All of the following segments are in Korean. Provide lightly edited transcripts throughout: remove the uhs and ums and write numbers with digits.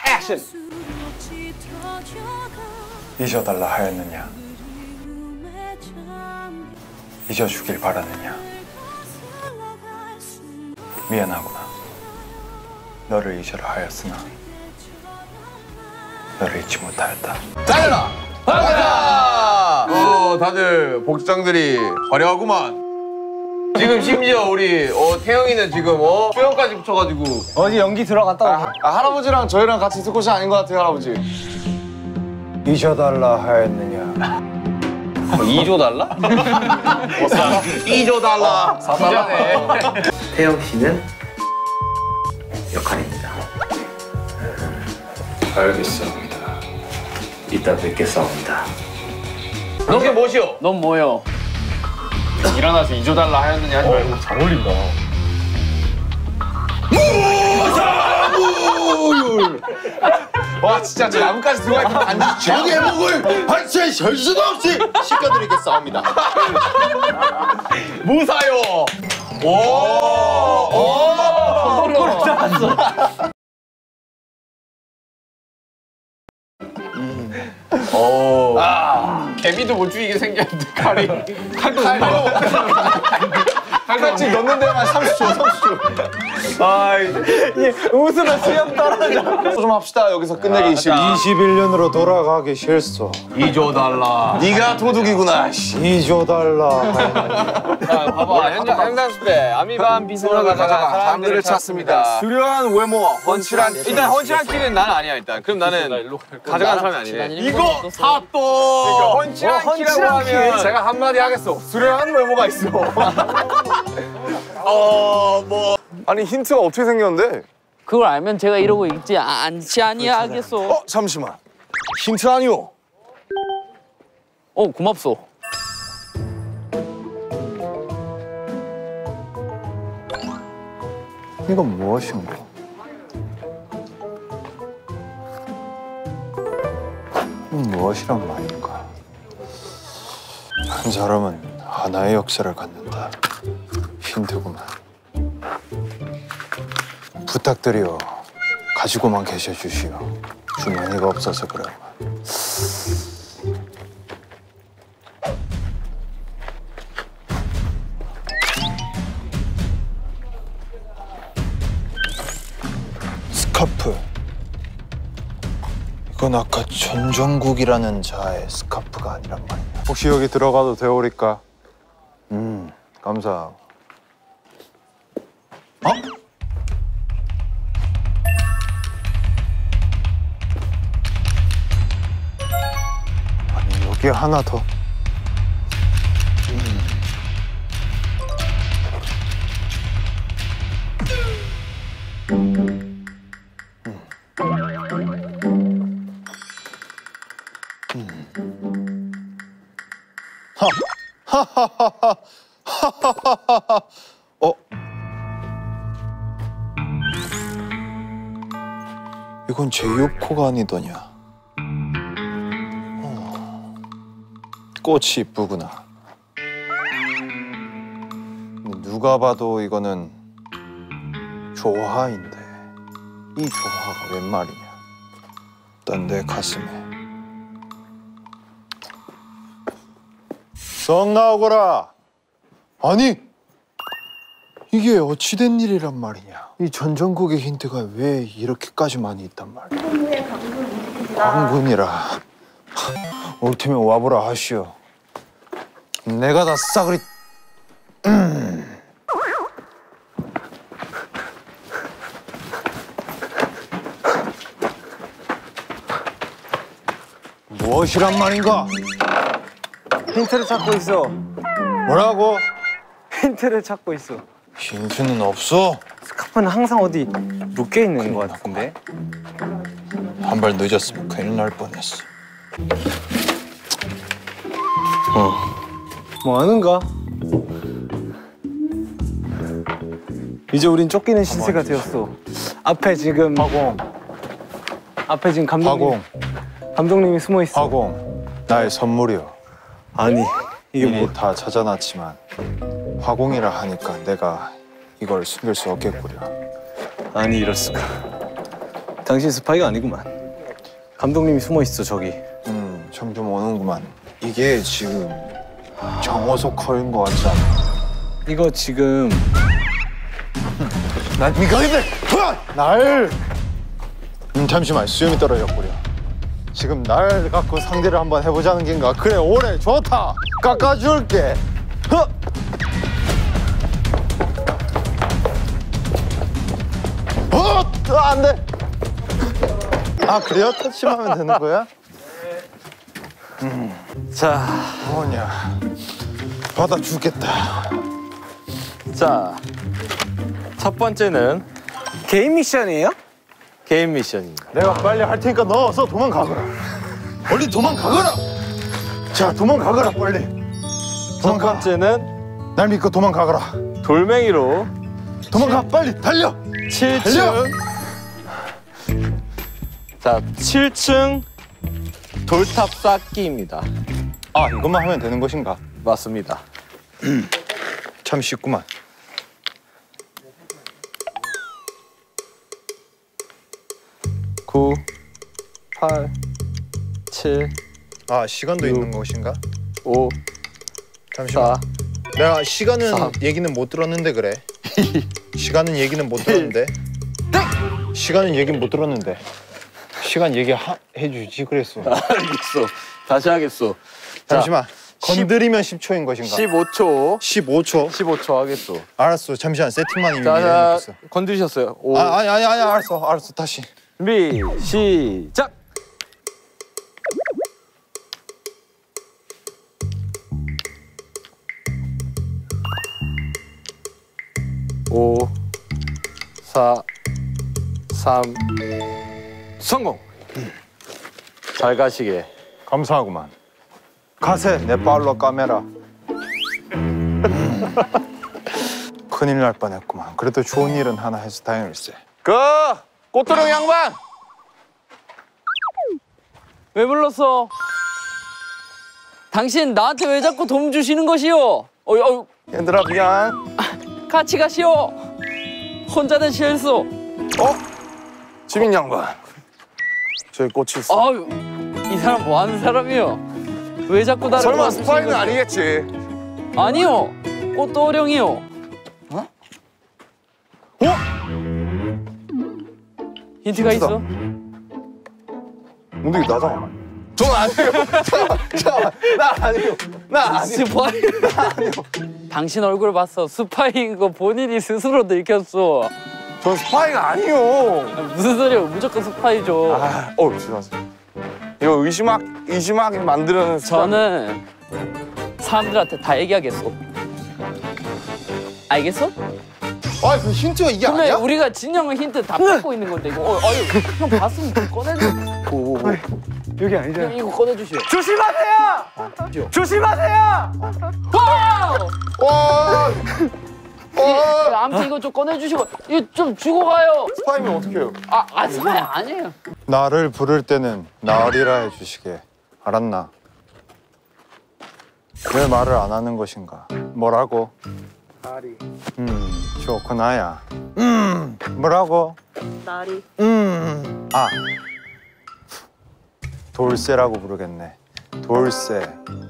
액션! 잊어달라 하였느냐? 잊어주길 바라느냐? 미안하구나. 너를 잊으라 하였으나 너를 잊지 못하였다. 달려라! 반갑다! 다들 복장들이 화려하구만. 지금 심지어 우리 태영이는 지금 수영까지 붙여가지고 어디 연기 들어갔다고. 할아버지랑 저희랑 같이 있을 곳이 아닌 것 같아요, 할아버지. 잊어달라 하였느냐? 2조 달라? 2조 달라. 사사라네. 태영 씨는 역할입니다. 알겠습니다. 이따 뵙겠습니다. 너게 뭐시오? 넌 뭐요? 일어나서 2조 달라 하였느냐 하지 말고. 잘 어울린다. 와 진짜 저 나무까지 들어가 있으면 안 되지. 적의 목을 발치할 혈수도 없이 씻겨드리겠사옵니다. 무사요. 거꾸로 잡았어. 개미도 못 죽이게 생겼는데 칼이. 칼같이 넣는 데만 30초. 웃으면 수염 떨어져. 좀 합시다. 여기서 끝내기 21년으로 돌아가기 싫소. 2조 달라. 네가 도둑이구나. 2조 달라. 자, 봐봐. 현장 수배. 아미반 비서로 가다가 사람들을 찾습니다. 수려한 외모와 훤칠한 일단 헌칠한 키는 나는 아니야 일단. 그럼 나는 가져간 사람이 아니네. 이거 사또 훤칠한 키라고 하면 제가 한마디 하겠어. 수려한 외모가 있어. 아니 힌트가 어떻게 생겼는데? 그걸 알면 제가 이러고 있지 않지 아니하겠소. 잠시만. 힌트 아니오. 고맙소. 이건 무엇인가? 무엇이란 말인가? 한 사람은 하나의 역사를 갖는다. 힌트구만. 부탁드려 가지고만 계셔주시오. 주머니가 없어서 그래. 스카프. 이건 아까 전정국이라는 자의 스카프가 아니란 말이야. 혹시 여기 들어가도 되오리까? 감사하고. 아니 여기 하나 더. 이건 제이홉코가 아니더냐. 꽃이 이쁘구나. 누가 봐도 이거는 조화인데 이 조화가 웬 말이냐. 일단 내 가슴에 썩 나오거라. 아니 이게 어찌된 일이란 말이냐. 이 전정국의 힌트가 왜 이렇게까지 많이 있단 말이야. 한국의 강군 강군이라. 올 테면 와보라 하시오. 내가 다 싸그리. 무엇이란 말인가? 힌트를 찾고 있어. 뭐라고? 힌트를 찾고 있어. 힌트는 없어. 스카프는 항상 어디 묶여 있는 것 같은데. 한 발 늦었으면 큰일 날 뻔했어. 뭐 하는가? 이제 우린 쫓기는 신세가 되었어. 앞에 지금 화공. 앞에 지금 감독님이 숨어 있어. 화공. 나의 선물이요. 아니 이게 이미 뭐? 다 찾아놨지만 화공이라 하니까 내가 이걸 숨길 수 없겠구려. 아니 이럴 수가. 당신 스파이가 아니구만. 감독님이 숨어 있어 저기. 점점 오는구만. 이게 지금 정호석 컬인 거 같지 않아? 이거 지금 난 이거인데 날 잠시만 수염이 떨어졌구려. 지금 날 갖고 상대를 한번 해보자는 긴가? 그래 오래 좋다 깎아줄게. 안돼. 아 그래요? 터치만 하면 되는 거야? 자, 뭐냐 받아주겠다. 자, 첫 번째는 개인 미션이에요? 개인 미션입니다. 내가 빨리 할 테니까 넣어서 도망가거라. 빨리 도망가거라. 자 도망가거라 빨리. 첫 번째는 날 믿고 도망가거라. 돌멩이로 도망가 빨리 달려. 7층. 자, 7층 돌탑 쌓기입니다. 아 이것만 하면 되는 것인가? 맞습니다. 참 쉽구만. 구, 8, 7, 아 시간도 있는 것인가? 5, 잠시만. 4. 내가 시간은 3. 얘기는 못 들었는데 그래. 시간은 얘기는 못 들었는데. 시간은 얘기는 못 들었는데. 시간 해주지 그랬어. 알겠어. 다시 하겠어. 잠시만. 건드리면 10초인 것인가? 15초. 15초. 15초 하겠어. 알았어. 잠시만 세팅만 이미 자, 해놓겠어. 건드리셨어요. 5. 아니 알았어 다시. 준비, 시작! 오, 4, 3, 성공! 잘 가시게. 감사하구만. 가세 내 발로 까매라. 큰일 날 뻔했구만. 그래도 좋은 일은 하나 해서 다행일세. 꽃도령 양반! 왜 불렀어? 당신 나한테 왜 자꾸 도움 주시는 것이오? 얘들아 미안. 같이 가시오. 혼자는 실수. 지민 양반. 저기 꽃이 있어. 아유, 이 사람 뭐 하는 사람이요? 왜 자꾸 나를 설마 도와주시는 스파이는 거지? 아니겠지? 아니요, 꽃도령이요. 힌트가 있어? 근데 이거 나잖아. 전 아니에요. 나 아니에요. 나 아니에요. 스파이. 당신 얼굴 봤어. 스파이인 거 본인이 스스로 들켰어. 전 스파이가 아니에요. 무슨 소리야? 무조건 스파이죠. 죄송합니다. 이거 의심하게 만드는 저는 사람들한테 다 얘기하겠어. 알겠어? 아, 그 힌트가 이게 근데 아니야? 우리가 진영은 힌트 다 뺏고 있는 건데 이거. 아유, 형 봤으면 좀 꺼내줘. 여기 아니잖아. 형 이거 꺼내주시오. 조심하세요. 조심하세요. 와, 아무튼 이거 좀 꺼내주시고 이거 좀 주고 가요. 스파이면 어떻게 해요? 스파이 아니에요. 나를 부를 때는 나으리라 해주시게. 알았나? 왜 말을 안 하는 것인가? 뭐라고? 나리. 좋구나야. 뭐라고? 나리. 아, 돌쇠라고 부르겠네. 돌쇠.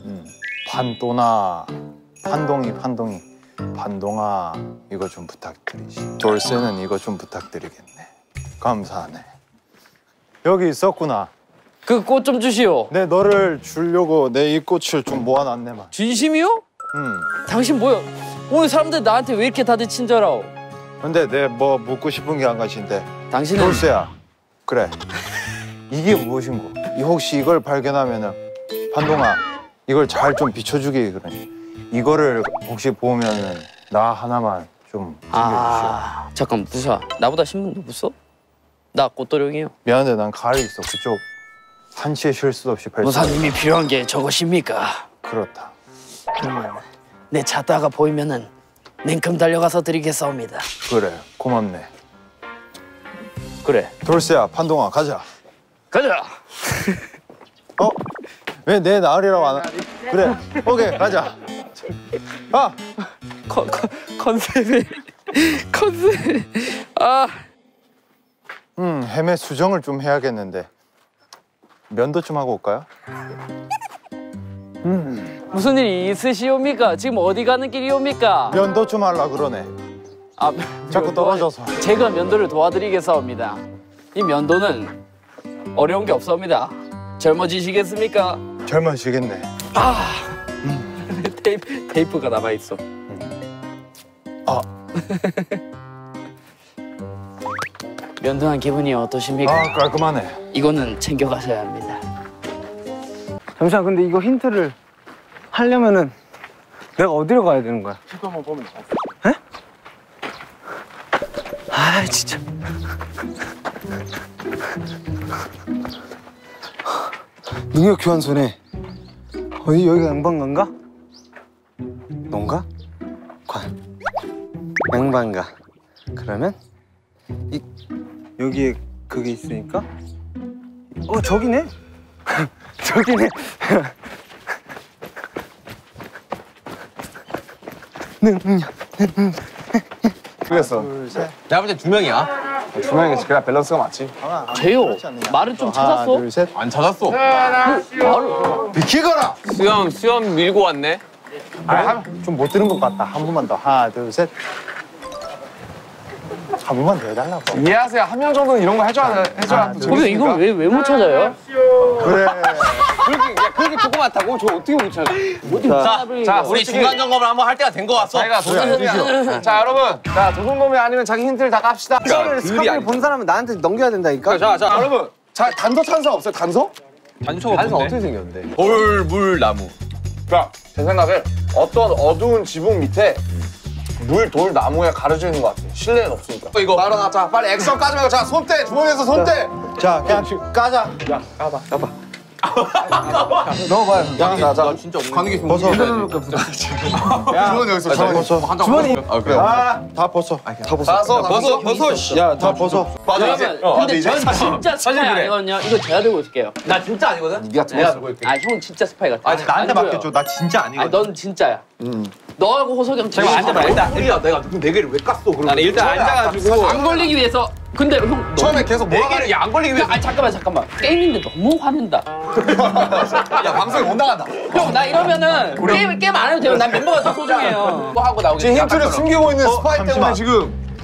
판또나. 판동이. 판동아, 이거 좀 부탁드리지. 돌쇠는 이거 좀 부탁드리겠네. 감사하네. 여기 있었구나. 그 꽃 좀 주시오. 내 너를 주려고 내 이 꽃을 좀 모아놨네만. 진심이요? 당신 뭐야? 오늘 사람들 나한테 왜 이렇게 다들 친절하오? 근데 내 뭐 묻고 싶은 게 한 가지인데. 당신은 돌쇠야. 그래. 이게 무엇인고? 혹시 이걸 발견하면은 판동아, 이걸 잘 좀 비춰주게 그러니. 이거를 혹시 보면은 나 하나만 좀 챙겨주시오. 잠깐 무사. 나보다 신분 높았어? 나 꽃도령이요. 미안한데 난 가을이 있어. 그쪽 한치의 실수도 없이 발사. 무사님이 필요한 게 저것입니까? 그렇다. 내 찾다가 보이면은 냉큼 달려가서 드리겠사옵니다. 그래, 고맙네. 그래. 돌쇠야, 판동아, 가자. 가자. 왜 내 나으리라고 안 하? 그래, 오케이, 가자. 컨셉이 컨셉. 헤매 수정을 좀 해야겠는데 면도 좀 하고 올까요? 무슨 일이 있으시옵니까? 지금 어디 가는 길이옵니까? 면도 좀 하려 그러네. 아, 자꾸 떨어져서. 제가 면도를 도와드리겠사옵니다. 이 면도는 어려운 게 없습니다. 젊어지시겠습니까? 젊어지겠네. 테이프가 남아있어. 아. 면도한 기분이 어떠십니까? 아, 깔끔하네. 이거는 챙겨가셔야 합니다. 잠시만, 근데 이거 힌트를 하려면은 내가 어디로 가야 되는 거야? 또 한번 보면 돼. 에? 아, 진짜. 능력 교환소네. 어디 여기가 양반가인가? 농가? 관. 양반가. 그러면 여기에 그게 있으니까. 저기네. 저기네. 능력. 그랬어. 내가 볼 때 2명이야. 2명이지. 그래야 밸런스가 맞지. 제요, 말을 좀 하나, 찾았어? 둘, 셋. 안 찾았어. 비키거라! 수염 밀고 왔네. 좀 못 들은 것 같다. 한 번만 더. 하나, 둘, 셋. 한 번만 더 해달라고. 이해하세요. 한 명 정도는 이런 거 해줘야 또 그러면 이걸 왜 못 찾아요? 그래. 그렇게 조그맣다고? 저 어떻게 못 찾아? 자, 우리 중간 점검을 한번 할 때가 된 거 같어. 자기가 도둑놈이야. 자, 여러분. 자, 도둑놈이 아니면 자기 힌트를 다 깝시다. 스카프를 본 사람은 나한테 넘겨야 된다니까. 자, 여러분. 자, 단서 찬사 없어요? 단서? 단서가 단서 뭔데? 어떻게 생겼는데? 돌, 물, 나무. 그러니까 제 생각에 어떤 어두운 지붕 밑에 물, 돌, 나무에 가려져 있는 것 같아. 실내엔 없으니까. 이거. 따라나. 자, 빨리 액션 까지 말고. 자, 손대. 주머니에서 손대. 자, 그냥 까자. 넣어봐요. 야, 자. 진짜 가는 게 벗어. 주머니 여기서. 주머니. 아, 그래. 다 벗어. 다 벗어. 벗어. 야, 다 벗어. 맞아, 이제. 근데 전 진짜 스파이 아니거든요. 이거 제가 들고 있을게요. 나 진짜 아니거든? 네가 들고 있게. 아, 형 진짜 스파이 같아. 아니, 나한테 맡겨줘. 나 진짜 아니, 아니거든. 넌 진짜야. 너하고 호석이 형 제가 앉아봐. 일단 우리야 내가 네 개를 왜 깠어? 그럼 나는 일단 앉아가지고 안 걸리기 위해서. 근데 형 처음에 계속 네 개를 야 안 걸리기 위해서. 아니 잠깐만. 게임인데 너무 화낸다. 야, 방송이 못 나간다. 형 나 이러면은 게임 안 해도 돼요. 난 멤버가 더 소중해요. 뭐 하고 나오겠지. 지금 힌트를 숨기고 있는 스파이 때문에 잠시만. 지금.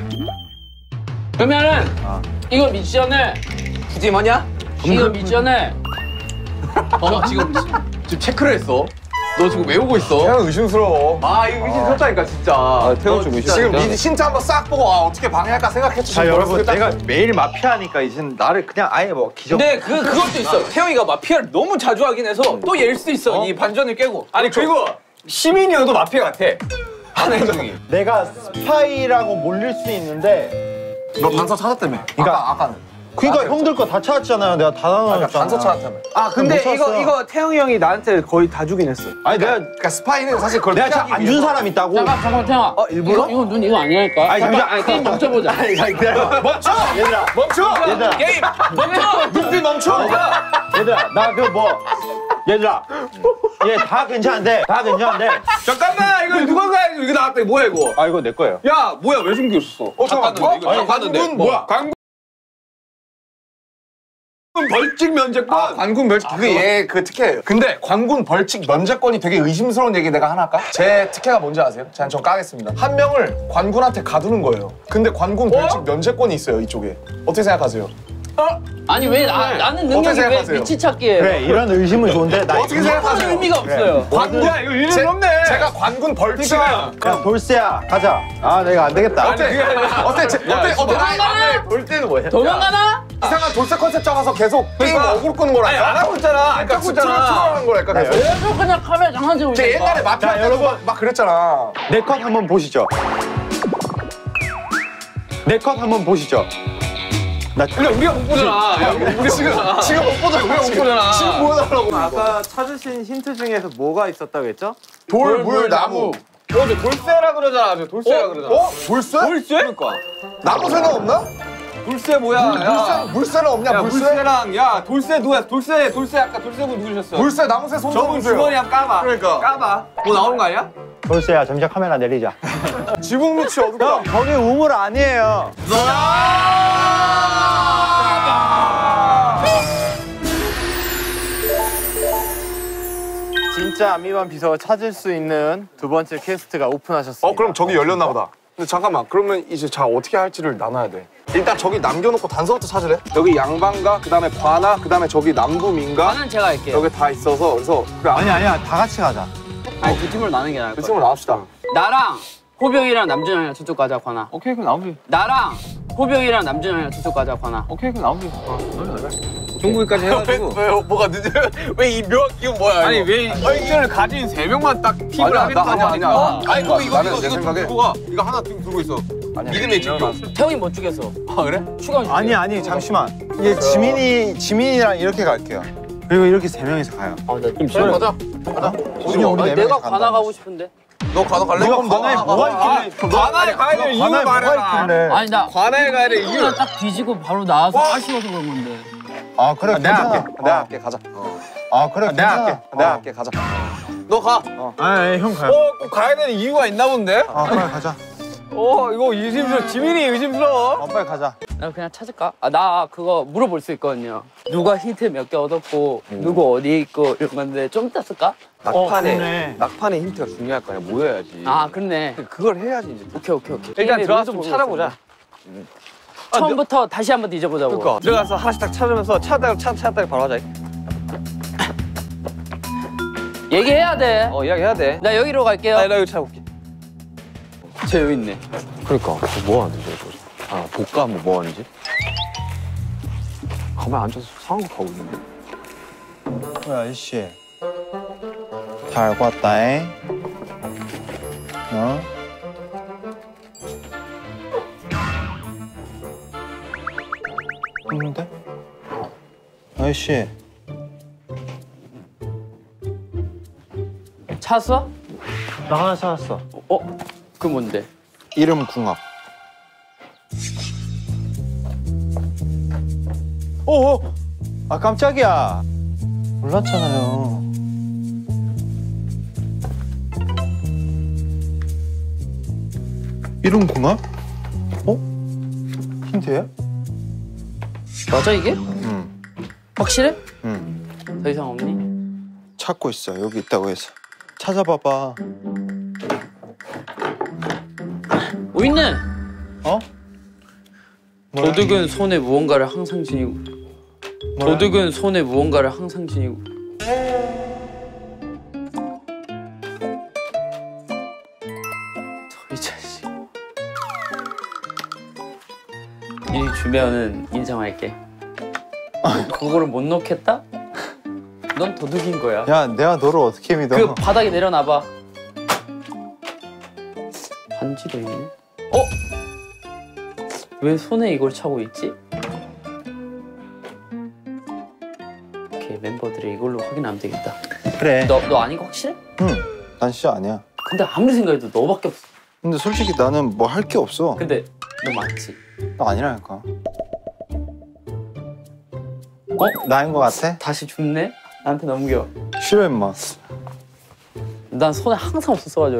그러면은 이거 미션을 굳이 뭐냐? 이거 미션을 지금 체크를 했어. 너 지금 외우고 있어. 태형 의심스러워. 아 이거 의심스럽다니까 진짜. 태형 좀 의심. 지금 니 힌트 한번 싹 보고 어떻게 방해할까 생각했지. 자, 여러분, 내가 매일 마피아니까 이제 나를 그냥 아예 뭐 기적. 근데 그것도 있어. 태영이가 마피아를 너무 자주 하긴 해서 또 얘일 수도 있어. 이 반전을 깨고. 아니 그리고 시민이어도 마피아 같아. 하는 행동이. 내가 스파이라고 몰릴 수 있는데. 너 단서 찾았다며. 그러니까 아까는. 그러니까 형들 거 다 찾았잖아요. 내가 다 나눠줬잖아. 단서 찾았다며. 아, 근데 못 찾았어요. 이거 태영이 형이 나한테 거의 다 주긴 했어. 아니, 그러니까 스파이는 사실 그걸 내가 피하기 안 준 위해서. 사람 있다고. 잠깐 태영아. 일부러? 이거 눈 이거 아니랄까? 아니, 잠시만. 게임 멈춰보자. 멈춰! 얘들아. 얘들아. 게임 멈춰. 눈빛 멈춰. 얘들아. 나 그 뭐. 얘들아. 얘 다 괜찮은데. 다 괜찮은데. 잠깐만 이거 누가 이거 나왔다. 이거 뭐야 이거? 아, 이거 내 거예요. 야 뭐야 왜 숨겼어? 잠깐만. 이거 다 봤는데. 관군 뭐야? 관군 벌칙 면제권. 관군 벌칙 그게 얘 그 특혜예요. 근데 관군 벌칙 면제권이 되게 의심스러운 얘기 내가 하나 할까? 제 특혜가 뭔지 아세요? 제가 전 까겠습니다. 한 명을 관군한테 가두는 거예요. 근데 관군 벌칙 면제권이 있어요 이쪽에. 어떻게 생각하세요? 아니 왜 나는 능력이 왜 생각하세요? 위치 찾기에 그래, 이런 의심은 좋은데. 나 어떻게 아무런 생각하세요? 의미가 없어요. 관군 야 이거 일은 없네. 제가 관군 벌칙을 야, 돌쇠야, 가자. 아, 내가 안 되겠다. 어때? 도망가나? 볼 때는 뭐야? 도망가나? 이상한 돌쇠 컨셉 잡아서 계속 게임 어그로 끄는 거라니까. 안 하고 있잖아. 안 그러니까 깎고 있잖아. 추월하는 거랄까 계속. 계속 그냥 카메라 장난치고 제 있는 옛날에 거. 마피아 자, 때 여러분. 막 그랬잖아. 내 컷 한번 보시죠. 내 컷 한번 보시죠. 나 근데 우리가 못 보잖아. 야, 우리 지금 못 보잖아. 우리가 못 보잖아. 지금 보여달라고. 아까 찾으신 힌트 중에서 뭐가 있었다고 했죠? 돌, 물, 나무. 저 돌쇠라 그러잖아. 저 돌쇠라 그러잖아. 어? 돌쇠? 돌쇠? 그러니까. 나무 생각 없나? 돌쇠 뭐야? 야. 물쇠는 없냐? 야, 물쇠? 물쇠랑 야 돌쇠 누구야? 돌쇠 아까 돌쇠고 누구셨어? 물쇠, 나무새 손 저분 잡으세요. 주머니 한번 까봐. 그러니까. 까봐. 뭐 나오는 거 아니야? 돌쇠야, 점점 카메라 내리자. 지붕 밑이 어둡다. 거기 우물 아니에요. 진짜 아미반 비서가 찾을 수 있는 두 번째 퀘스트가 오픈하셨습니다. 그럼 저기 열렸나 보다. 근데 잠깐만, 그러면 이제 자 어떻게 할지를 나눠야 돼. 일단 저기 남겨놓고 단서부터 찾으래? 여기 양반가, 그 다음에 관아, 그 다음에 저기 남부민가. 나는 제가 할게요. 여기 다 있어서 그래서 그래, 아니야 다 같이 가자. 아니 두 팀으로 나누는 게 나을 그 것 팀으로 나갑시다. 나랑 호병이랑 남준형이랑 저쪽 가자 관아. 오케이, 그럼 나오지. 나랑 호병이랑 남준형이랑 저쪽 가자 관아. 오케이, 그럼 나오지. 종국이까지 해가지고. 왜 뭐가 늦어? 왜 이 묘한 기운 뭐야? 아니 왜 포인트를 가진 3명만 딱 팁을 하겠다는 거 아니야? 아니 그럼 이거 나는 내 생각에 들고 가. 이거 하나 들고 있어. 믿음의 집중. 태형이 못 죽였어. 아 그래? 추가. 아니 잠시만. 얘 지민이랑 이렇게 갈게요. 그리고 이렇게 3명이서 가요. 아나좀 그래 가자. 우리 네 내가 명이서 관아 간다. 가고 싶은데. 너 관아 갈래? 네가 관아에 뭐가 있길래? 관아에 가야 될 이유 관아에 뭐가 말해라. 있길래? 아니 나 관아에 가야 될 이유. 그냥 딱 뒤지고 바로 나와서 아쉬워서 그런 건데. 아 그래 괜찮아. 내가 할게. 가자. 아 그래 괜찮아. 내가 할게. 가자. 너 가. 아형 가요. 꼭 가야 되는 이유가 있나 본데? 아 빨리 가자. 이거 의심스러워. 지민이 의심스러워. 빨리 가자. 나 그냥 찾을까? 나 그거 물어볼 수 있거든요. 누가 힌트 몇 개 얻었고 누구 어디에 있고 이런 건데 좀 이따 쓸까? 낙판에 힌트가 중요할 거 아니야. 모여야지. 아 그렇네. 그걸 해야지 이제. 오케이. 일단 들어가서 좀 찾아보자. 처음부터 다시 한번 뒤져보자고. 그러니까 들어가서 하나씩 딱 찾으면서 찾았다가 바로 하자. 얘기해야 돼. 이야기해야 돼. 나 여기로 갈게요. 나 여기 찾아볼게. 쟤 여기 있네. 그러니까 뭐 하는지 저거. 볼까 한번 뭐 하는지. 가만히 앉아서 상황을 가고 있는데. 아저씨 다 알고 왔다잉. 있는데? 아저씨 찾았어? 나 하나 찾았어. 그 뭔데? 이름 궁합. 아 깜짝이야. 몰랐잖아요. 이름 궁합? 힌트야? 맞아 이게? 응. 확실해? 응. 더 이상 없니? 찾고 있어. 여기 있다고 해서. 찾아봐봐. 있네. 어? 뭐야? 도둑은 손에 무언가를 항상 지니고. 뭐야? 도둑은 손에 무언가를 항상 지니고. 이 자식. 이 주면은 인정할게. 그거를 못 넣겠다? 넌 도둑인 거야. 야, 내가 너를 어떻게 믿어? 그 바닥에 내려놔봐. 반지도 있네. 왜 손에 이걸 차고 있지? 오케이, 멤버들이 이걸로 확인하면 되겠다. 그래. 너 아닌 거 확실해? 응. 난 진짜 아니야. 근데 아무리 생각해도 너밖에 없어. 근데 솔직히 나는 뭐 할 게 없어. 근데 너 맞지? 나 아니라니까. 나인 거 같아? 다시 줍네? 나한테 넘겨. 싫어 임마. 난 손에 항상 없었어가지고.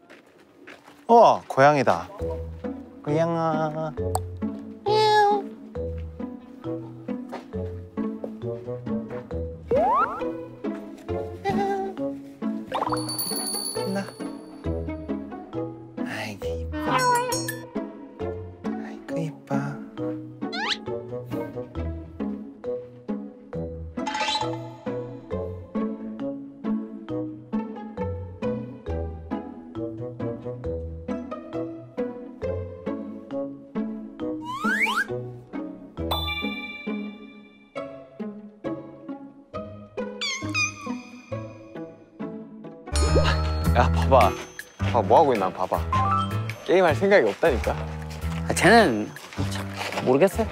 고양이다. 고양아. 나. 아이고 이뻐. 아이고 이뻐. 야 봐봐. 뭐 하고 있나 봐봐. 게임할 생각이 없다니까. 쟤는 참 모르겠어요.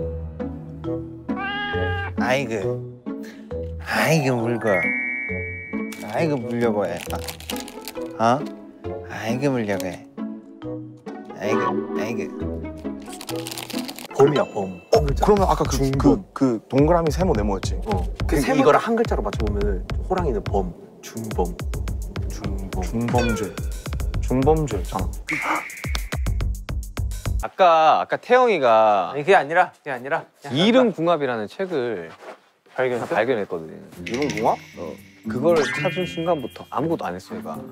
아이고. 아이고 물고. 아이고 물려고 해. 아이고 물려고 해. 아이고. 범이야 범. 그러면 아까 그 동그라미 세모 네모였지. 이거를 한 글자로 맞춰보면 호랑이는 범, 중범. 중범죄잖아. 아까 태영이가 그게 아니라 이름 궁합이라는 책을 발견했거든. 이름 궁합? 그걸 찾은 순간부터 아무것도 안 했어 얘가.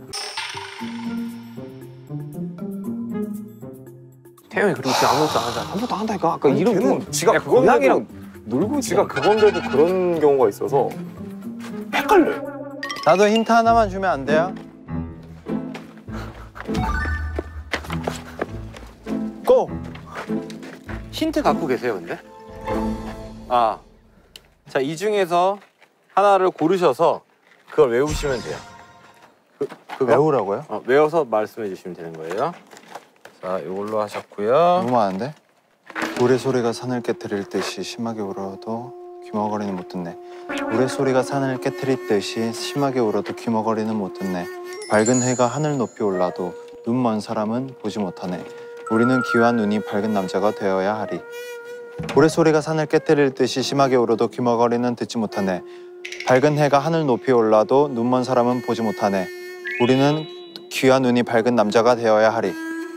태영이 그리고 진짜 아무것도 안 하잖아. 아무것도 안 한다니까. 아까 이런 걔는 지가 야, 그건데도- 고양이랑 놀고 지가 그건데도 그런 경우가 있어서 헷갈려요. 나도 힌트 하나만 주면 안 돼요? 고! 힌트 갖고 계세요, 근데? 아, 자, 이 중에서 하나를 고르셔서 그걸 외우시면 돼요. 그거? 외우라고요? 외워서 말씀해 주시면 되는 거예요. 자, 이걸로 하셨고요. 너무 많은데? 우레소리가 산을 깨트릴 듯이 심하게 울어도 귀머거리는 못 듣네. 우레소리가 산을 깨트릴 듯이 심하게 울어도 귀머거리는 못 듣네. 밝은 해가 하늘 높이 올라도 눈 먼 사람은 보지 못하네. 우리는 귀와 눈이 밝은 남자가 되어야 하리. 우레소리가 산을 깨트릴 듯이 심하게 울어도 귀머거리는 듣지 못하네. 밝은 해가 하늘 높이 올라도 눈 먼 사람은 보지 못하네. 우리는 귀와 눈이 밝은 남자가 되어야 하리.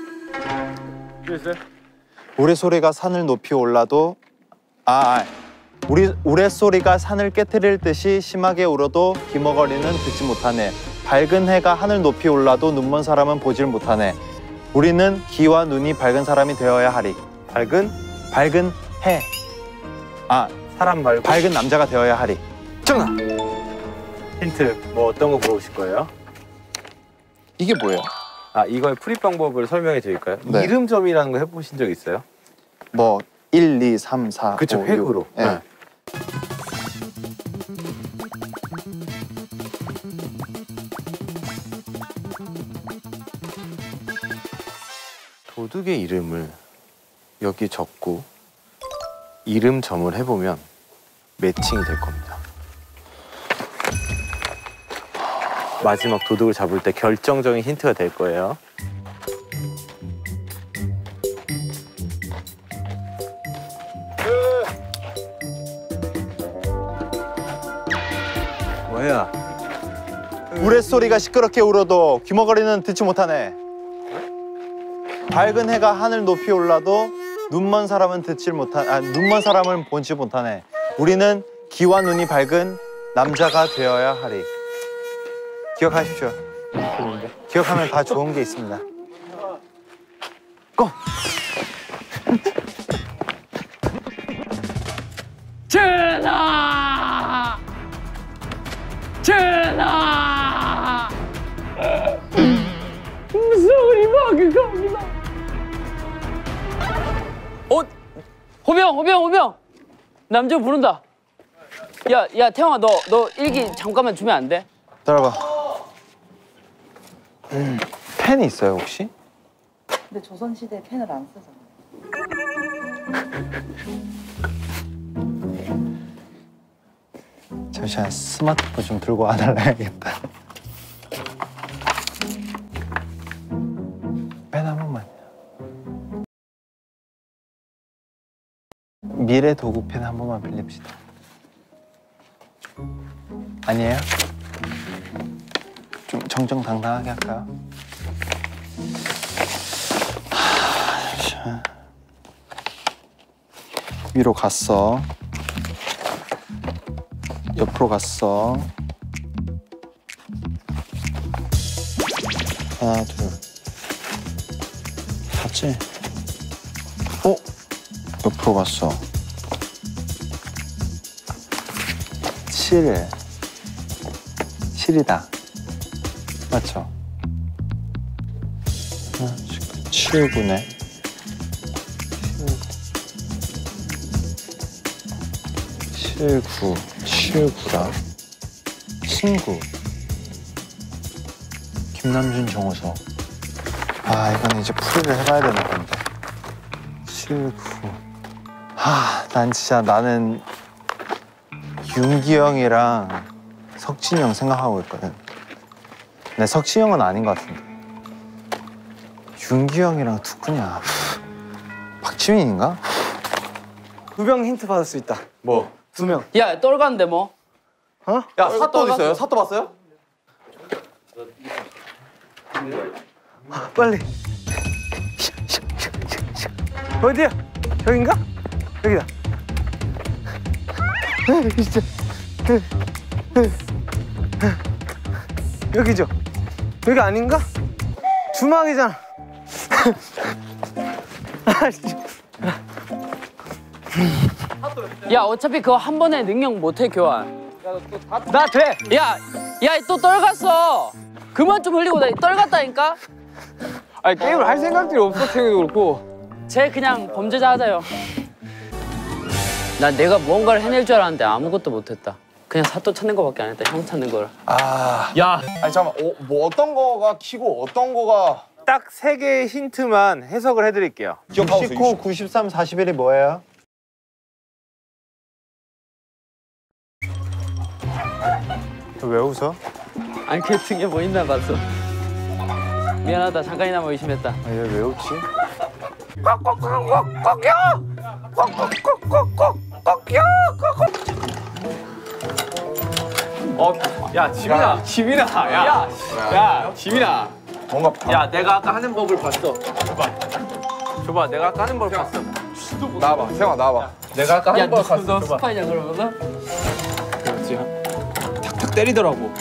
우레소리가 산을 높이 올라도 우레소리가 산을 깨트릴 듯이 심하게 울어도 귀머거리는 듣지 못하네. 밝은 해가 하늘 높이 올라도 눈먼 사람은 보질 못하네. 우리는 귀와 눈이 밝은 사람이 되어야 하리. 밝은 해. 사람 말고. 밝은 남자가 되어야 하리. 정답. 힌트 뭐 어떤 거 물어보실 거예요? 이게 뭐예요? 이거의 풀이 방법을 설명해 드릴까요? 네. 이름점이라는 거 해보신 적 있어요? 뭐 1, 2, 3, 4, 그쵸, 5, 6. 획으로. 네. 네. 도둑의 이름을 여기 적고 이름점을 해보면 매칭이 될 겁니다. 마지막 도둑을 잡을 때 결정적인 힌트가 될 거예요. 뭐야? 우레소리가 시끄럽게 울어도 귀머거리는 듣지 못하네. 밝은 해가 하늘 높이 올라도 눈먼 사람은 눈먼 사람을 보지 못하네. 우리는 귀와 눈이 밝은 남자가 되어야 하리. 기억하십시오. 기억하면 다 좋은 게 있습니다. 고! 전하! 전하! 무서운 이방이 갑니다. 호병! 남자 부른다. 야, 태영아, 너 일기 잠깐만 주면 안 돼? 따라봐. 펜 있어요 혹시? 근데 조선시대에 펜을 안 쓰잖아요. 잠시만 스마트폰 좀 들고 와달라야겠다. 펜 한 번만. 미래 도구 펜 한 번만 빌립시다. 아니에요? 좀 정정당당하게 할까요? 잠시만. 위로 갔어. 옆으로 갔어. 하나, 둘. 봤지? 옆으로 갔어. 7이다. 맞죠? 7, 9네. 7, 9. 7, 9라. 친구. 김남준, 정호석. 이건 이제 풀이를 해봐야 되는 건데. 7, 9. 나는 윤기 형이랑 석진이 형 생각하고 있거든. 근데 석진이 형은 아닌 것 같은데. 윤기 형이랑 누구냐? 박지민인가? 2명 힌트 받을 수 있다. 뭐? 2명. 야, 떨갔는데 뭐? 야, 사또 어디 있어요? 사또 봤어요? 빨리. 어디야? 여긴가? 여기다. 진짜. 여기죠? 여기 아닌가? 주막이잖아. 야 어차피 그거 한 번에 능력 못해 교환. 나 돼. 야 또 떨갔어. 그만 좀 흘리고 나 떨갔다니까. 아니 게임을 할 생각들이 없어 태용이도 그렇고. 쟤 그냥 범죄자 하자요. 난 내가 무언가를 해낼 줄 알았는데 아무것도 못했다. 그냥 사또 찾는 거밖에 안 했다. 형 찾는 걸. 야. 아니 잠깐만. 뭐 어떤 거가 키고 어떤 거가 딱 3개의 힌트만 해석을 해드릴게요. 69, 93, 41이 뭐예요? 왜 웃어? 아니 그 등에 뭐 있나 봤어. 미안하다. 잠깐이나마 의심했다. 아, 얘 왜 웃지? 야 지민아, 지민아, 야, 지민아. 뭔가 야 내가 아까 하는 법을 봤어. 줘봐, 내가 아까 하는 법을 봤어. 나와봐. 태영아 나와봐. 내가 아까 야 하는 법을 너 봤어. 줘봐. 스파이냐 그러면서? 그렇지. 탁탁 때리더라고.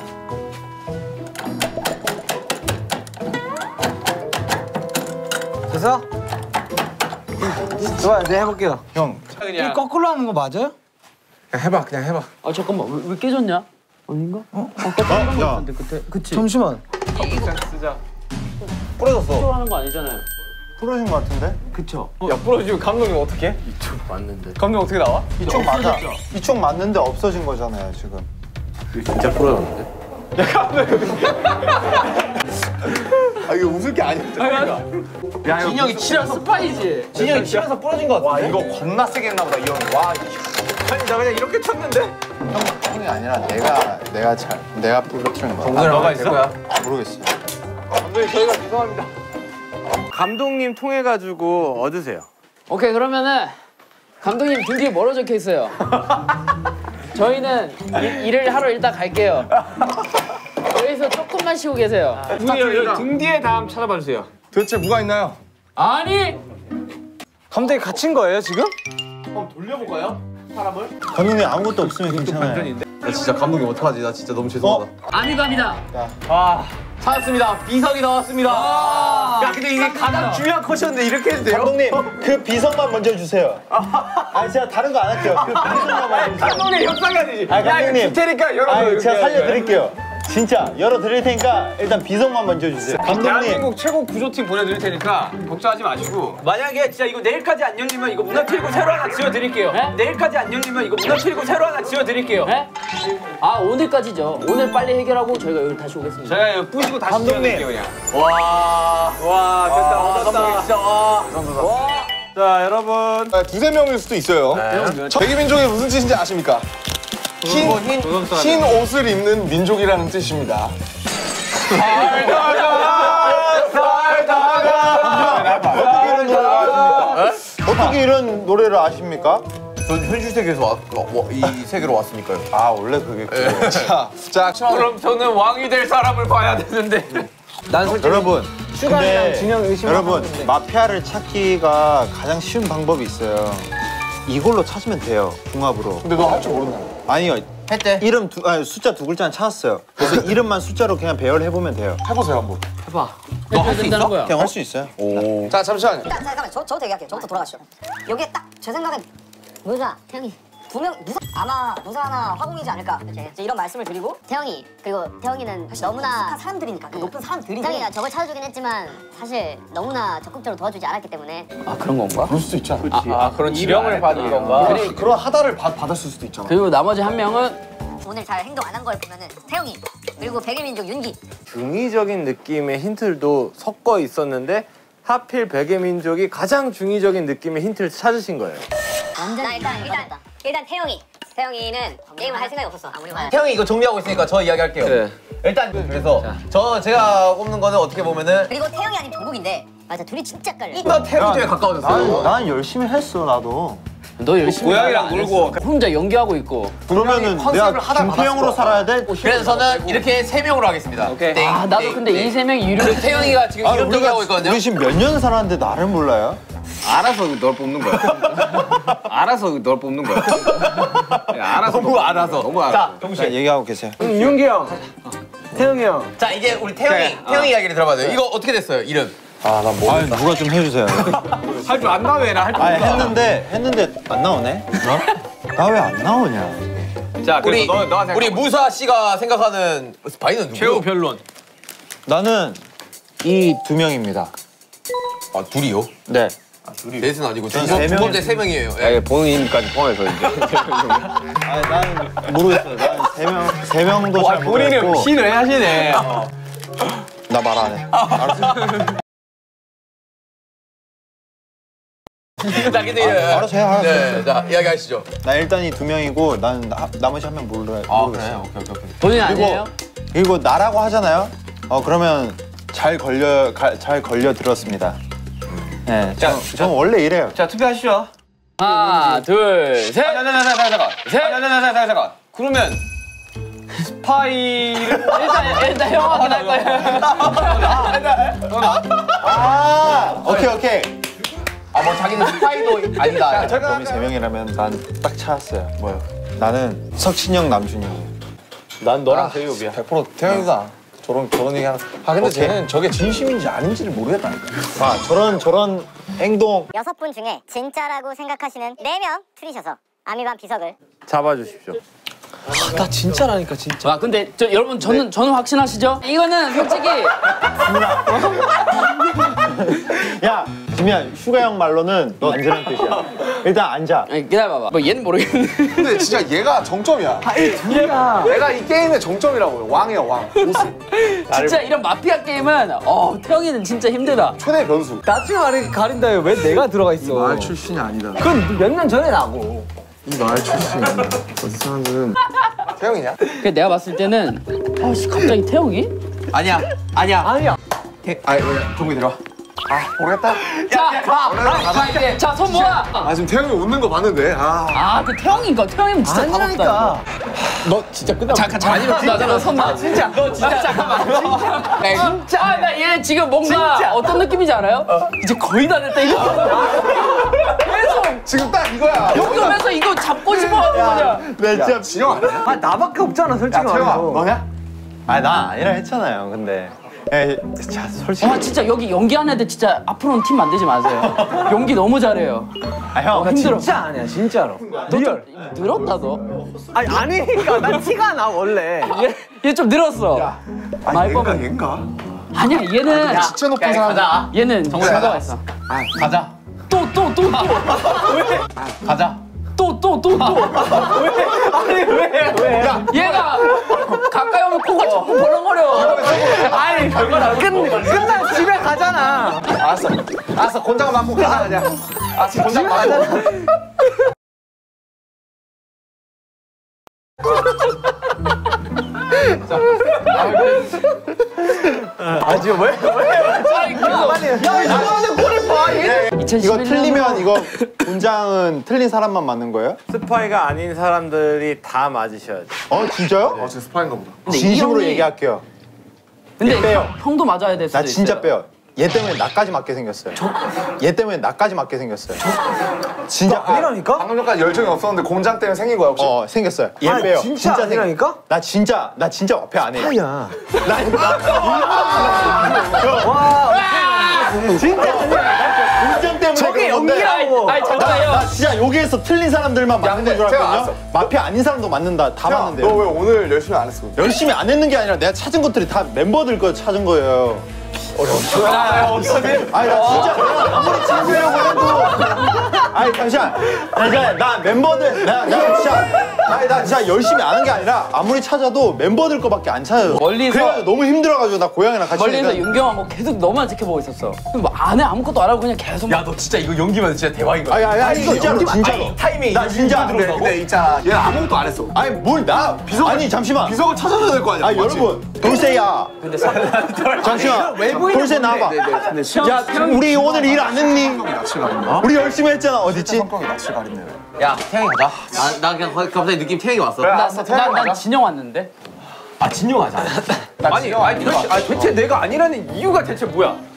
됐어? 좋아, 내가 해볼게요. 형, 이 거꾸로 하는 거 맞아요? 그냥 해봐. 그냥 해봐. 아 잠깐만 왜 깨졌냐? 아닌가? 야, 그치? 잠시만. 또 하는 거 아니잖아요. 부러진 거 같은데? 그쵸? 야 부러지면 감독님 어떻게? 이쪽 맞는데. 감독 어떻게 나와? 이쪽 맞아. 이쪽 맞는데 없어진 거잖아요, 지금. 이거 진짜 부러졌는데? 아 이거 웃을 게 아니었잖아. 진영이 치라 스파이지? 진영이 치면서 부러진 거 와 같은데? 이거 겁나 세게 했나 보다 이 형. 와. 아니 나 그냥 이렇게 쳤는데? 형이 아니라 내가 부러뜨린 거야. 오늘 너가 있을 거야. 모르겠어. 감독님 저희가 죄송합니다. 감독님 통해가지고 얻으세요. 오케이 그러면은 감독님 등 뒤에 뭐로 적혀 있어요? 저희는 일을 하러 일단 갈게요. 여기서 조금만 쉬고 계세요. 등 뒤에 다음 찾아봐 주세요. 도대체 뭐가 있나요? 아니 감독이 갇힌 거예요, 지금? 한번 돌려볼까요? 사람을? 감독님 아무것도 없으면 괜찮아요. 나 진짜 감독님 어떡하지? 나 진짜 너무 죄송하다. 아니 갑니다. 찾았습니다. 비석이 나왔습니다. 야 근데 이게 가장 중요한 컷이었는데 이렇게 해도 돼요? 감독님, 그 비석만 먼저 주세요. 아, 제가 다른 거 안 할게요. 그 비석만 먼저 주세요. 감독님 협상이 아니지. 아, 감독님. 주테니까 열어줘. 제가 살려드릴게요. 진짜 열어드릴 테니까 일단 비석만 먼저 주세요. 감독님. 대한민국 최고 구조팀 보내드릴 테니까 걱정하지 마시고. 만약에 진짜 이거 내일까지 안 열리면 이거 무너뜨리고 새로 하나 지어드릴게요. 네? 내일까지 안 열리면 이거 무너뜨리고 새로 하나 지어드릴게요. 네? 아 오늘까지죠. 오늘 빨리 해결하고 저희가 여기 다시 오겠습니다. 제가 이거 부시고 다시 감독님. 지어드릴게요 그냥. 와 됐다. 얻었다. 진짜 와. 자 여러분. 두세 명일 수도 있어요. 백이민족이 무슨 뜻인지 아십니까? 흰 옷을 입는 민족이라는 뜻입니다. 어떻게 이런 노래를 아십니까? 전 현실 세계에서 이 세계로 왔으니까요. 아, 원래 그게 자, 그럼 저는 왕이 될 사람을 봐야 되는데. 난 솔직히 여러분, 근데 진영 의심을 여러분 하고 있는데. 마피아를 찾기가 가장 쉬운 방법이 있어요. 이걸로 찾으면 돼요, 궁합으로. 근데 너 할 줄 모른다. 아니요, 이름 숫자 2글자는 찾았어요. 그래서 이름만 숫자로 그냥 배열해보면 돼요. 해보세요 한번. 해봐. 너 할 수 있어? 거야. 그냥 할 수 있어요. 자 잠시만요. 잠깐만 저부터 얘기할게요. 저부터 돌아가시죠. 여기에 딱 제 생각엔 무사, 태영이 분명 아마 무사나 화공이지 않을까. 이런 말씀을 드리고 태영이 그리고 태영이는 너무나 사람들이니까 높은 사람들이 태영이가 저걸 찾아주긴 했지만 사실 너무나 적극적으로 도와주지 않았기 때문에 아 그런 건가? 그럴 수도 있잖아. 그런 지령을 받은 건가? 그런 하다를 받았을 수도 있잖아. 그리고 나머지 한 명은 오늘 잘 행동 안 한 걸 보면은 태영이 그리고 백일민족 윤기 중의적인 느낌의 힌트도 섞어 있었는데 하필 백의민족이 가장 중의적인 느낌의 힌트를 찾으신 거예요. 나 일단 태영이는 게임을 할 생각이 없었어 아무리 태영이 이거 정리하고 있으니까 저 이야기할게요. 그래. 일단 그래서 제가 꼽는 거는 어떻게 보면은 그리고 태영이 아닌 정국인데 맞아 둘이 진짜 깔려 나 태영이 쪽에 가까워졌어요. 난 열심히 했어, 나도. 너 열심히 고양이랑 안 놀고. 했어. 혼자 연기하고 있고. 그러면은 내가 김태형으로 살아야 돼? 그래서 저는 이렇게 3명으로 하겠습니다. 오케이. 아 나도 근데 이 세 명이 유료. 태영이가 지금 이름 정리하고 있거든요. 우리 지금 몇 년 살았는데 나를 몰라요? 알아서 널 뽑는 거야. 알아서 널 뽑는 거야. 알아서 너무 알아서. 너무 알아서. 자, 얘기하고 계세요. 윤기 형, 태영이 형. 자 이제 우리 태영이 이야기를 들어봐야 돼요. 이거 어떻게 됐어요? 이름? 아, 누가 좀 해주세요. 할 줄 안 나외라 할 줄. 아, 했는데 안 나오네. 나 왜 안 나오냐? 자, 우리 너가 우리 무사 씨가 생각하는 스파이는 누구? 최후 변론. 나는 이 2명입니다. 아 둘이요? 네. 넷은 아니고 저는 두 세 명. 번째 3명이에요. 예. 본인까지 포함해서 이제. 아, 난 모르겠어요. 난 3명도 잘 본인은 모르겠고. 신을 하시네. 나 말 안 해. 알았어. 자, 근데 알아서 해, 알아서 해. 네, 자 이야기하시죠. 나 일단 이 2명이고 난 나머지 한 명 모르겠어요. 오케이. 본인 아니에요? 그리고 나라고 하잖아요. 그러면 잘 걸려 들었습니다. 네, 전 원래 이래요. 자, 투표하시죠. 하나, 둘, 셋. 잠깐. 그러면 스파이를 일단 형 확인할 거예요. 오케이. 뭐 자기는 스파이도 아니다. 범이 3명이라면 난 딱 찾았어요. 뭐요? 나는 석진형, 남준형. 난 너랑 제이홉이야. 100% 태영이가 저런 얘기 하는. 아 근데 오케이. 쟤는 저게 진심인지 아닌지를 모르겠다니까. 아, 저런 행동. 6분 중에 진짜라고 생각하시는 4명 틀리셔서 아미반 비석을 잡아주십시오. 나 진짜라니까 진짜. 아 근데 여러분 저는 확신하시죠? 이거는 솔직히 야, 지미야, 슈가 형 말로는 너 앉으란 뜻이야. 일단 앉아. 아니, 기다려봐봐. 뭐 얘는 모르겠는데. 근데 진짜 얘가 정점이야. 얘가 이 게임의 정점이라고요. 왕이야 왕. 보스. 진짜 이런 마피아 게임은 태영이는 진짜 힘들다. 최대 변수. 나중에 가린다 해. 왜 내가 들어가 있어? 말 출신이 아니다. 그건 몇 년 전에 나고. 이 말 출신이 아니다. 그 사람들은 태영이냐? 그래서 내가 봤을 때는 갑자기 태영이? 아니야. 종이 들어. 모르겠다. 자, 손 모아. 지금 태영이 웃는 거 봤는데. 그 태영이니까 태영이면 진짜 아니라니까. 너 진짜 끝나. 잠깐. 아니면 나 손 놔. 진짜. 너 진짜 잠깐만. 진짜. 나얘 지금 뭔가 어떤 느낌인지 알아요? 이제 거의 다 됐다 이거. 계속 지금 딱 이거야. 욕하면서 이거 잡고 싶어하는 거냐? 네, 진짜. 진영 아니야? 나밖에 없잖아 솔직히 태영아, 말해서. 너냐? 아, 나 아니라 했잖아요. 근데. 자, 솔직히. 진짜 여기 연기하는 애들 진짜 앞으로는 팀 만들지 마세요. 연기 너무 잘해요. 형. 나 진짜 아니야 진짜로. 리얼. 늘었다 너. 아니니까 난 티가 나 원래. 얘 좀 늘었어. 말법은. 얘인가? 아니야 얘는 진짜 높은 사람. 얘는 생각가 있어. 가자. 또. 왜? 가자. 또. 왜? 얘가 가까이 오면 코가 자꾸 벌렁거려. 아니 끝나 집에 가잖아. 알았어. 곤장 맞고 가자 그냥. 알았어. 곤장 맞고. 지금 왜? 이거 틀리면 이거 분장은 틀린 사람만 맞는 거예요? 스파이가 아닌 사람들이 다 맞으셔야 돼. 진짜요? 쟤 스파인가 보다. 근데 이 진심으로 형이- 얘기할게요. 근데 빼요. 형도 맞아야 될 수도 나 진짜 있어요. 빼요. 얘 때문에 나까지 맞게 생겼어요. 얘 때문에 나까지 맞게 생겼어요. 진짜 빼요. 아니라니까? 방금 전까지 열정이 없었는데 공장 때문에 생긴 거야 혹시? 생겼어요. 얘 아니, 빼요. 진짜 아니라니까? 나 진짜 마페 안 해. 아니야. 진짜 공장 때문에 저게 그런 건데. 연기라고. 아니 잠깐만요. 나 진짜 여기에서 틀린 사람들만 맞는 줄 태영아, 알았거든요. 알았어. 마페 아닌 사람도 맞는다. 다 맞는데요. 너 왜 오늘 열심히 안 했어? 열심히 안 했는 게 아니라 내가 찾은 것들이 다 멤버들 거 찾은 거예요. 아니 나 진짜 내가 아무리 찾으려고 해도 아니 잠시만 나 멤버들 나 진짜 열심히 안 한 게 아니라 아무리 찾아도 멤버들 거밖에 안 찾아요. 멀리서- 그래가지고 너무 힘들어가지고 나 고양이랑 같이 멀리서 있으니까 윤경아 뭐 계속 너만 지켜보고 있었어. 뭐 안해 아무것도 안 하고 그냥 계속. 야 너 진짜 이거 연기만 진짜 대박인 거야. 아니 진짜로 타이밍 나 진짜 근데 있잖아 얘는 아무것도 안 했어. 아니 뭘 나 아니 잠시만 비석을 찾아줘야 될 거 아니야. 아 여러분 돌쇠야 잠시만 돌쇠 나와봐. 야 우리 오늘 일 안 했니? 우리 열심히 했잖아. 어딨지? 성격이 낯을 가리네. 야 태영이 가자. 나 그냥 갑자기 느낌 태영이 왔어. 난 진영 왔는데. 진영 하자. 아니 대체 내가 아니라는 이유가 대체 뭐야?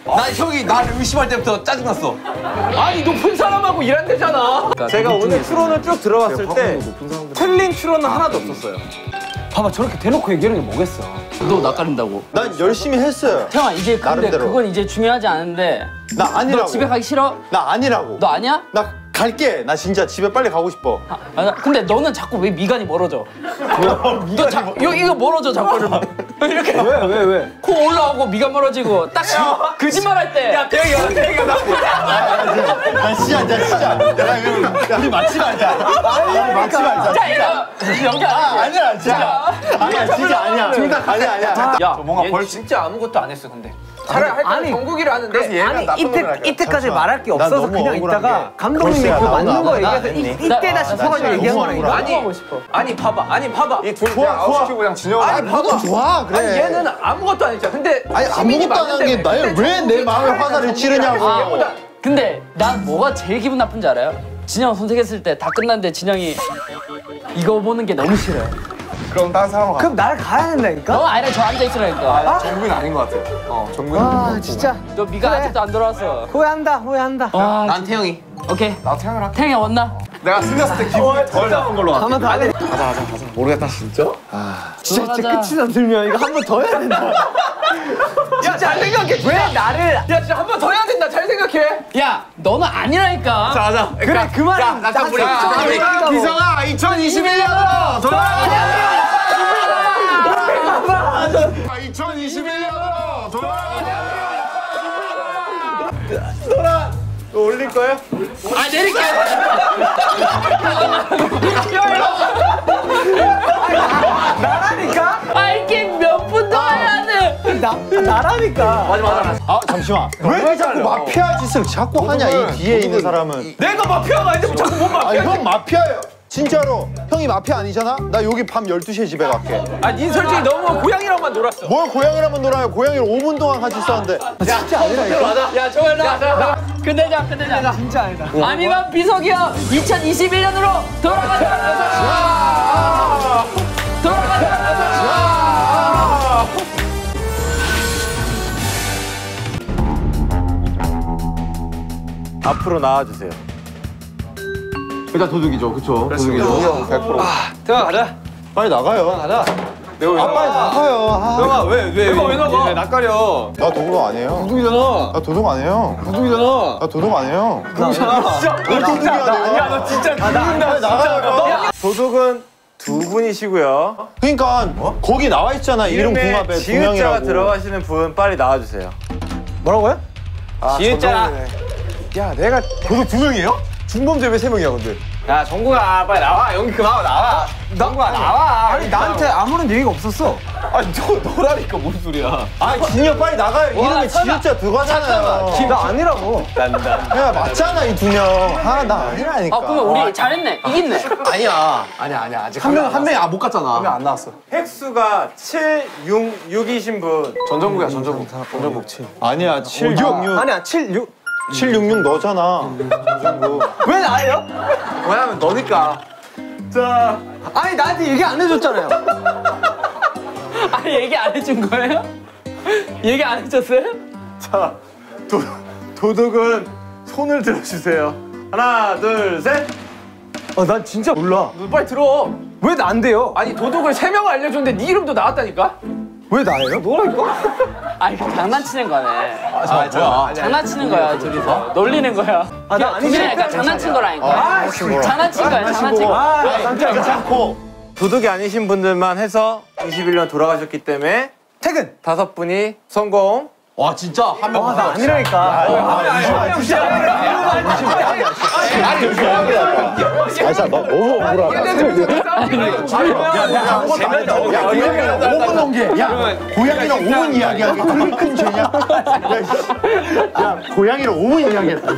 난 형이 나를 의심할 때부터 짜증났어. 아니 높은 사람하고 일한대잖아. 제가 오늘 추론을 쭉 들어봤을 때 틀린 추론은 하나도 없었어요. 봐봐 저렇게 대놓고 얘기하는 게 뭐겠어. 너 낯가린다고. 난 열심히 했어요. 태영아 이제 근데 나름대로. 그건 이제 중요하지 않은데. 나 아니라고. 너 집에 가기 싫어? 나 아니라고. 너 아니야? 나 갈게. 나 진짜 집에 빨리 가고 싶어. 맞아. 근데 너는 자꾸 왜 미간이 멀어져? 이거 멀어져 자꾸 이러면. 이렇게 왜? 코 올라오고 미간 멀어지고 딱 거짓말할 때. 야 태영이가 나 진짜. 야, 우리 맞지 말자. 우리 맞지 말자. 자 이거 연결. 아니야, 진짜. 진짜 아니야. 둘 다 아니야. 야 뭔가 벌 진짜 아무것도 안 했어 근데. 차라리 할 거면 정국이를 하는데. 아니 이때까지 말할 게 난 없어서 너무 그냥 억울한 있다가 게 감독님이 벌써야 그 맞는 나온다. 거 얘기해서 이때다 싶어가지고 얘기한 거라니까. 아니 봐봐. 이둘 그냥 아웃시키고 그냥 진영을 아니 봐봐. 좋아, 그래. 아니 얘는 아무것도 안 했잖아. 근데 아니 아무것도 안 한 게 나를 왜 내 마음에 화살을 찌르냐고. 근데 난 뭐가 제일 기분 나쁜지 알아요? 진영 선택했을 때 다 끝났는데 진영이 이거 보는 게 너무 싫어요. 그럼 다른 사람으로 가. 그럼 날 가야 된다니까? 너 아니라 저 앉아 있으라니까. 정국은 아닌 것 같아. 정국은. 아 진짜 너 미가 아직도 안 돌아왔어. 후회한다. 난 태영이. 오케이. 나 태양을 할게. 태영이 왔나? 내가 승렸을 때 기분이 덜 나쁜 걸로 할게. 한번 더 하자. 모르겠다 진짜? 진짜 끝이다 들면 이거 한 번 더 해야 된다. 야 잘 생각해. 왜 나를 야 진짜 한 번 더 해야 된다. 잘 생각해. 야 너는 아니라니까. 가자. 그래 그 말이 나 우리 기성아 2021년으로 돌아가자. 2021년으로 돌아가자. 너 올릴 거야? 아 내릴게. 나라니까? 아 이게 몇 분 더 해야 돼? 나라니까. 맞아. 아 잠시만. 왜 자꾸 마피아 짓을 자꾸 하냐 이 뒤에 있는 사람은. 내가 마피아가 아닌데 자꾸 뭔 아니 마피아? 형 마피아예요. 진짜로. 형이 마피아 아니잖아? 나 여기 밤 12시에 집에 갈게. 아니 솔직히 너무 고양이랑만 놀았어. 뭘 고양이라면 놀아요. 고양이를 5분 동안 같이 있었는데. 진짜 아니라니까. 야 저거 나 끝내자. 진짜 아니다. 아미만 비석이 형 2021년으로 돌아가자. 앞으로 나와주세요. 일단 도둑이죠, 그쵸? 형 100%. 태영아 가자. 빨리 나가요. 가자. 아 빨리 나가요. 형아 왜 나가? 왜 낯가려? 나 도둑 아니에요. 도둑이잖아. 나 도둑 아니에요. 도둑이잖아. 나 도둑 아니에요. 도둑이잖아. 왜 도둑이야 내가. 야 너 진짜 죽는다. 나가요. 도둑은 두 분이시고요. 그러니까 거기 나와 있잖아. 이름 궁합에 두 지읒자가 명이라고. 들어가시는 분 빨리 나와주세요. 뭐라고요? 지읒자. 야 내가 도둑 2명이에요? 중범죄 왜 3명이야 근데? 야 정국아 빨리 나와. 연기 그만하고 나와. 정국아 나와. 아니 나한테 아무런 얘기가 없었어. 아니 너라니까 뭔 소리야. 아 진이야 빨리 나가요. 이름에 지읒자 들어가잖아요. 나 아니라고. 야 맞잖아 이 두 명. 아 나 아니라니까. 아 그러면 우리 잘했네. 이겼네. 아니야 아직 한 명이 못 갔잖아. 한 명 안 나왔어. 획수가 7, 6, 6이신 분. 전정국이야 전정국 7. 아니야 766. 아니야 7, 6. 766 너잖아. 전정국. 왜 나예요? 왜냐면 너니까. 자, 아니 나한테 얘기 안 해줬잖아요. 아니 얘기 안 해준 거예요? 얘기 안 해줬어요? 자, 도둑은 손을 들어주세요. 하나, 둘, 셋. 난 진짜 몰라. 너 빨리 들어. 왜 난데요? 아니 도둑을 3명 알려줬는데 네 이름도 나왔다니까? 왜 나예요? 아니 장난치는 거네. 뭐야? 장난치는 거야 둘이서. 놀리는 거야. 나 아니지. 그러니까 장난친 거라니까. 장난친 거야 장난친 거. 괜찮고. 도둑이 아니신 분들만 해서 21년 돌아가셨기 때문에 퇴근. 5분이 성공. 와 진짜 한 명. 나 아니라니까. 진짜 너 너무 억울하다. 고양이랑 5분 넘게. 야 고양이랑 5분 이야기하기 그렇게 큰 죄냐? 야 고양이랑 5분 이야기했다.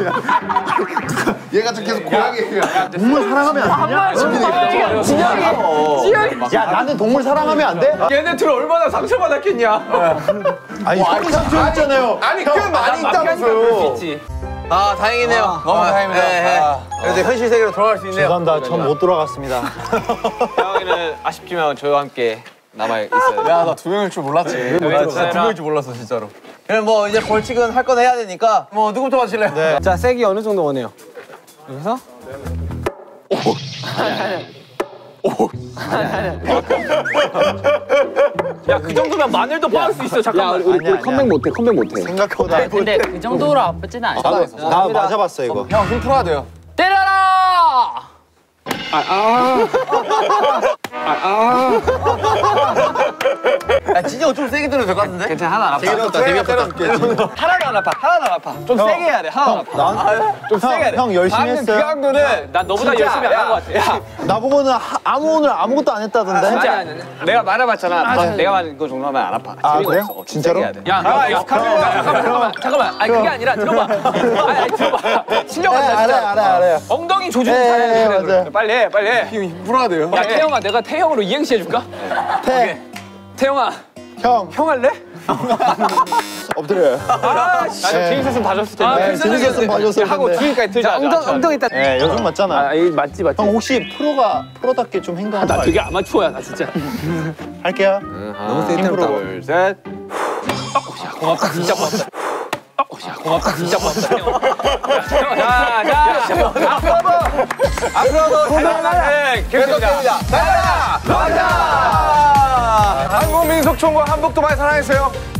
얘가 저 계속 고양이 얘기야. 동물 사랑하면 안 되냐? 지영이. 야 나는 동물 사랑하면 안 돼? 얘네 둘 얼마나 상처받았겠냐? 아니 형이 상처였잖아요. 아니 그 많이 있다면서요. 아 다행이네요. 너무 다행입니다. 그래도 현실 세계로 돌아갈 수 있네요. 죄송합니다. 전 못 돌아갔습니다. 태영이는 아쉽지만 저희와 함께 남아 있어요. 야 나 2명일 줄 몰랐지. 나 진짜 2명일 줄 몰랐어 진짜로. 그럼 뭐 이제 벌칙은 할 건 해야 되니까 뭐 누구부터 하실래요? 네. 자, 세기 어느 정도 원해요? 여기서? 야, 그 정도면 마늘도 빻을 수 있어. 야, 잠깐만. 우리 아니야, 컴백 못해, 컴백 못해. 생각보다. 근데 그 정도로 아프지는 않아. 나 맞아봤어 이거. 형 힘 풀어야 돼요. 때려라! 야, 진짜 좀 세게 때려도 될 것 같은데? 괜찮아, 하나 안 아파. 하나도 안 아파. 하나도 안 아파. 좀 세게 해야 돼. 하나도 안 아파. 좀 세게 해야 돼. 형 열심히 방금 했어요? 그 강도는 난 너보다 열심히 안 한 것 같아. 야, 나보고는 오늘 아무것도 안 했다던데. 진짜. 내가 말해봤잖아. 내가 말한 거 정도 하면 안 아파. 아 재미가 그래요? 없어. 진짜로? 세게 해야 돼. 야, 잠깐만. 아니 그게 아니라 들어봐. 아니 들어봐. 실력 안 알아요, 나. 알아요. 엉덩이 조준 네, 잘해. 그래, 맞아요. 빨리 해, 빨리 해. 힘 풀어야 돼요. 야, 태영아, 내가 태형으로 이행시 해줄까? 태영아, 형 형 할래? 엎드려요. 아, 씨. 재밌었으면 봐줬을 텐데. 네, 재밌었으면 봐줬을 하고 텐데. 뒤니까 들자. 엉덩이 딱. 네, 요즘 맞잖아. 아, 이 맞지, 맞지. 형 혹시 프로답게 좀 행동하는 거 나 되게 아마추어야, 나 진짜. 할게요. 너무 세게 때렸다. 둘, 셋. 고맙다, 진짜 고맙다. 야, 고맙다, 진짜 고맙다, 태영. 자, 앞으로도 대단한 계속됩니다. 나가라! 나가라! 한국 민속촌과 한복도 많이 사랑해주세요.